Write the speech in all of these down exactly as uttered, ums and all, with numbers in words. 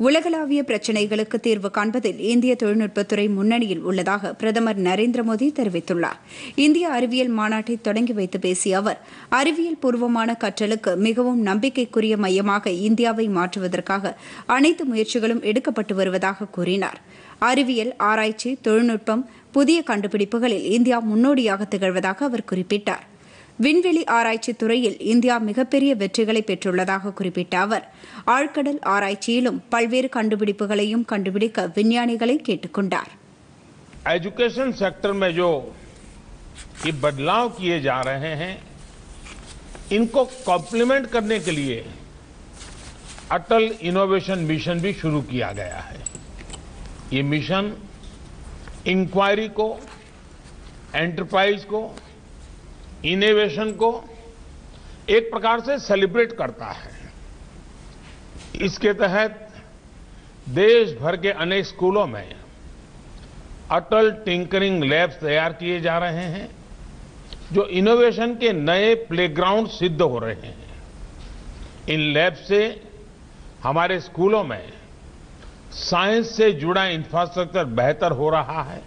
உலகளாவிய பிரச்சினைகளுக்கு தீர்வு காண்பதில் இந்திய தொழில்நுட்பத்துறை முன்னணியில் உள்ளதாக பிரதமர் நரேந்திர மோடி தெரிவித்துள்ளார். இந்திய அறிவியல் மாநாட்டை தொடங்கி வைத்து பேசிய அவர், அறிவியல் பூர்வமான கற்றலுக்கு மிகவும் நம்பிக்கைக்குரிய மையமாக இந்தியாவை மாற்றுவதற்காக அனைத்து முயற்சிகளும் எடுக்கப்பட்டு வருவதாக கூறினார். அறிவியல், ஆராய்ச்சி, தொழில்நுட்பம், புதிய கண்டுபிடிப்புகளில் இந்தியா முன்னோடியாக திகழ்வதாக அவர் குறிப்பிட்டார். விண்வெளி ஆராய்ச்சி துறையில் இந்தியா மிகப்பெரிய வெற்றிகளை பெற்றுள்ளதாக குறிப்பிட்ட அவர், ஆழ்கடல் ஆராய்ச்சியிலும் பல்வேறு கண்டுபிடிப்புகளையும் கண்டுபிடிக்க விஞ்ஞானிகளை கேட்டுக் கொண்டார். एजुकेशन सेक्टर में जो ये बदलाव किए जा रहे हैं, इनको कॉम्प्लीमेंट करने के लिए अटल इनोवेशन मिशन भी शुरू किया गया है. ये मिशन इंक्वायरी को, एंटरप्राइज को, इनोवेशन को एक प्रकार से सेलिब्रेट करता है. इसके तहत देश भर के अनेक स्कूलों में अटल टिंकरिंग लैब्स तैयार किए जा रहे हैं, जो इनोवेशन के नए प्लेग्राउंड सिद्ध हो रहे हैं. इन लैब से हमारे स्कूलों में साइंस से जुड़ा इंफ्रास्ट्रक्चर बेहतर हो रहा है.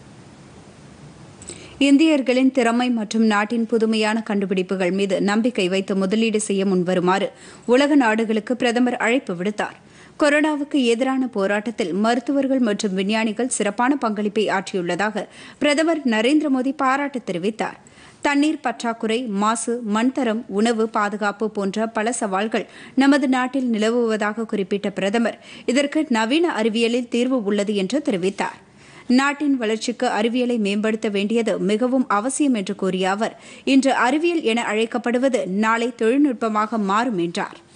இந்தியர்களின் திறமை மற்றும் நாட்டின் புதுமையான கண்டுபிடிப்புகள் மீது நம்பிக்கை வைத்து முதலீடு செய்ய முன்வருமாறு உலக நாடுகளுக்கு பிரதமர் அழைப்பு விடுத்தார். கொரோனாவுக்கு எதிரான போராட்டத்தில் மருத்துவர்கள் மற்றும் விஞ்ஞானிகள் சிறப்பான பங்களிப்பை ஆற்றியுள்ளதாக பிரதமர் நரேந்திர மோடி பாராட்டு தெரிவித்தார். தண்ணீர் பற்றாக்குறை, மாசு, மண்தரம், உணவு பாதுகாப்பு போன்ற பல சவால்கள் நமது நாட்டில் நிலவுவதாக குறிப்பிட்ட பிரதமர், இதற்கு நவீன அறிவியலில் தீர்வு உள்ளது என்று தெரிவித்தார். நாட்டின் வளர்ச்சிக்கு அறிவியலை மேம்படுத்த வேண்டியது மிகவும் அவசியம் என்று கூறிய அவர், இன்று அறிவியல் என அழைக்கப்படுவது நாளை தொழில்நுட்பமாக மாறும் என்றார்.